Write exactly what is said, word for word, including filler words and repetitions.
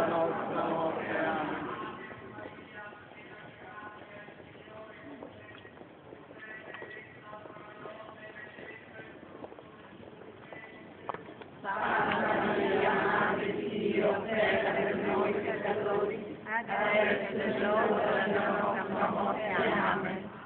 nostra morte. Amen. Santa Maria, Madre di Dio, prega per noi peccatori, adesso è l'ora della nostra morte. Amen.